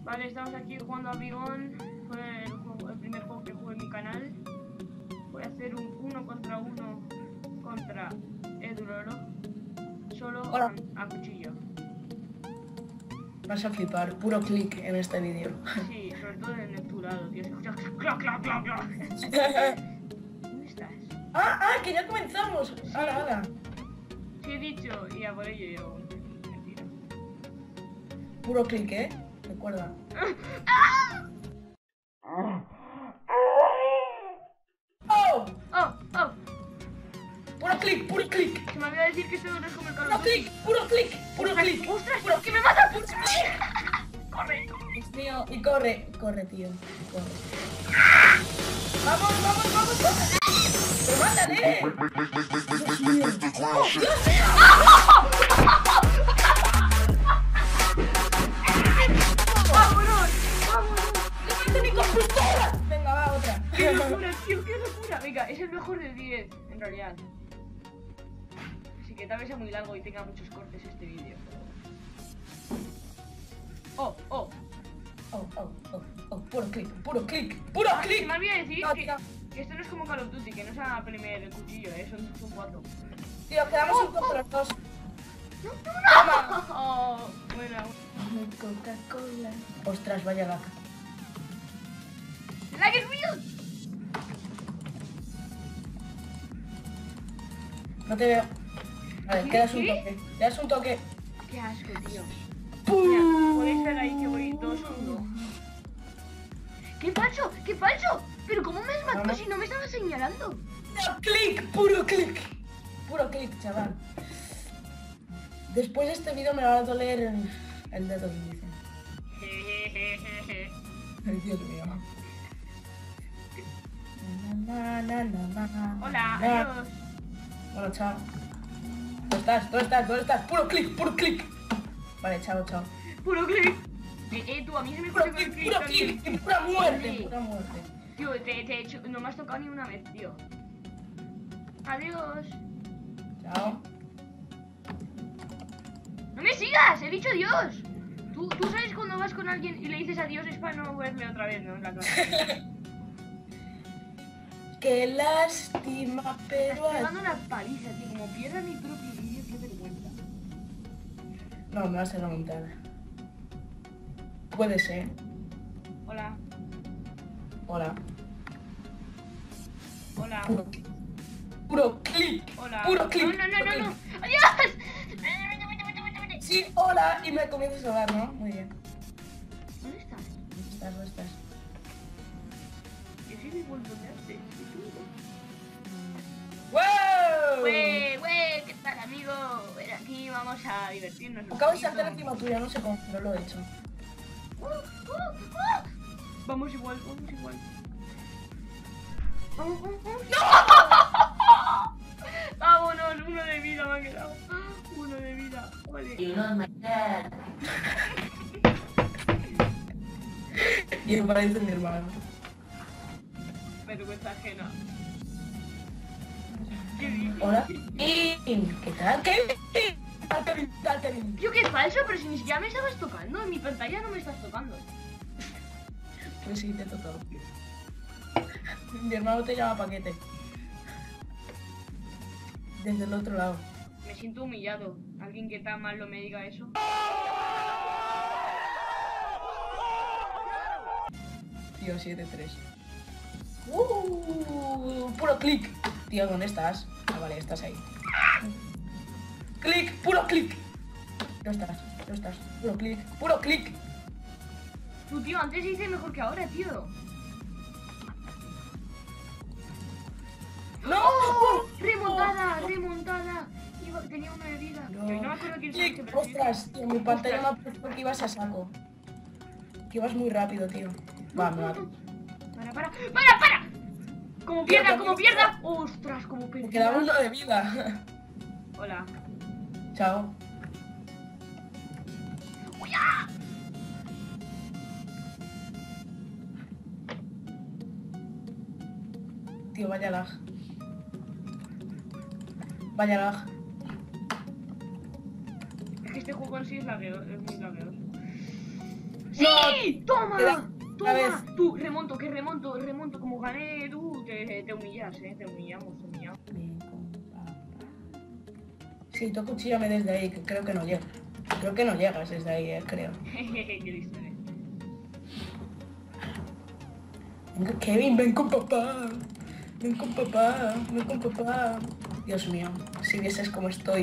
Vale, estamos aquí jugando a Bigón. Fue el primer juego que jugué en mi canal. Voy a hacer un 1 contra 1 contra Eduloro. Solo a cuchillo. Vas a flipar, puro clic en este vídeo. Sí, sobre todo en el turado, tío. Se escucha clac, clac, clac, clac. ¿Dónde estás? Que ya comenzamos. Hala. Sí, he dicho, y a por ello yo. Mentira. Puro clic, recuerda. ¡Oh! Puro clic. Se me olvidó decir que esto no es como el Call of Duty. Puro clic. ¡Ostras! Puro ¡Que me mata! Corre. Dios mío, y corre, tío. Corre. Vamos. Pero mátale. ¡Vámonos! ¡Levante mi computadora! Venga, va, otra. ¡Qué locura, tío! ¡Qué locura! Venga, es el mejor de 10, en realidad. Así que tal vez sea muy largo y tenga muchos cortes este vídeo. ¡Oh! Puro clic. Se me olvidó decir No, que esto no es como Call of Duty, que no es a premiar el cuchillo, son 4. Tío, quedamos un poco los dos. ¡Oh! Buena. Coca-Cola. Ostras, vaya vaca. ¡La que es real! No te veo. A ver, ¿Qué? quedas un ¿Qué? toque. Quedas un toque. ¡Qué asco, tío! Mira, podéis ver ahí que voy 2-1. ¡Qué falso! ¿Pero cómo me has matado si no me estabas señalando? Puro clic, chaval. Después de este vídeo me va a doler el dedo índice. Ay, Dios mío. Hola, adiós. Bueno, chao. ¿Dónde estás? Puro clic. Vale, chao. Puro clic. Tú, a mí se me escucha con el clic Puro también. clic, pura muerte. Sí. Tío, te he hecho, no me has tocado ni una vez, tío. Adiós. Chao. ¡No me sigas! ¡He dicho adiós! Tú sabes cuando vas con alguien y le dices adiós es para no verle otra vez, ¿no? En la clase. Qué lástima, pero... Estás pegando una paliza, tío. Como pierda mi propio vídeo, qué vergüenza. No, me vas a remontar. Puede ser. Hola. Hola. Puro clic. Hola. Puro clic. No. ¡Adiós! Sí, hola. Y me comienzas a hablar, ¿no? Muy bien. ¿Dónde estás? ¿Dónde estás? Yo sí me vuelvo de arte. ¡Wow! ¡Wey! ¿Qué tal, amigo? Ven aquí, vamos a divertirnos. Acabo de saltar encima tuya, no sé cómo, pero lo he hecho. Vamos igual. Vamos. Vámonos, 1 de vida me ha quedado. 1 de vida, vale. Y me parece mi hermano. Vergüenza ajena. Hola. ¿Qué tal? ¿Qué tal? Tío, que es falso, pero si ni siquiera me estabas tocando. En mi pantalla no me estás tocando. Pues sí, te he tocado. Mi hermano te llama Paquete. Desde el otro lado. Me siento humillado. Alguien que tan mal me diga eso. Tío, 7-3. Puro clic. Tío, ¿dónde estás? Ah, vale, estás ahí. Clic, puro clic. No estás. Puro clic. Tú, tío, antes hice mejor que ahora, tío. ¡No! ¡Remontada! Tenía 1 de vida. No. Tío, y no me acuerdo quién soy. Clic. Ostras, tío, mi pantalla me ha puesto que ibas a saco. Que ibas muy rápido, tío. Va, me mato. ¡Para! ¡Como pierda! ¡Ostras, como Me pierda! quedaba 1 de vida. Hola. Chao. Tío, vaya lag. Es que este juego en sí es muy lagueoso. ¡No, ¡Sí! ¡Toma! Una vez. ¡Toma! Tú, remonto, que remonto, remonto. Como gané, tú, te humillas, te humillamos, te humillamos. Sí, tú acuchíllame desde ahí, que creo que no llegas. Creo que no llegas desde ahí, creo. Jejeje, qué listo eres. Venga, Kevin, ven con papá. Ven con papá, ven con papá. Dios mío, si vieses cómo estoy.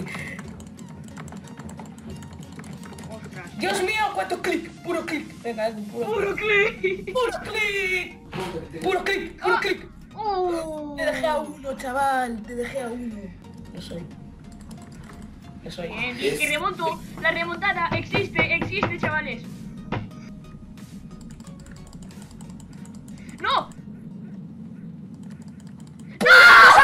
Ostras. Dios mío, cuánto clic, puro clic. Venga, ¡Puro clic! ¡Puro clic! ¡Puro clic! ¡Puro clic! ¡Oh! Te dejé a uno, chaval, te dejé a uno. Yo soy. Bien, bien, que remonto. La remontada existe, chavales. ¡No! ¡No!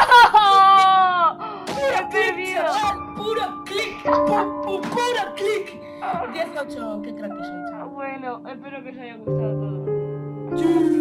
¡Puro clic, chaval! ¡Puro clic! ¡Puro clic! 18, qué crack que soy, chaval. Bueno, espero que os haya gustado todo. Sí.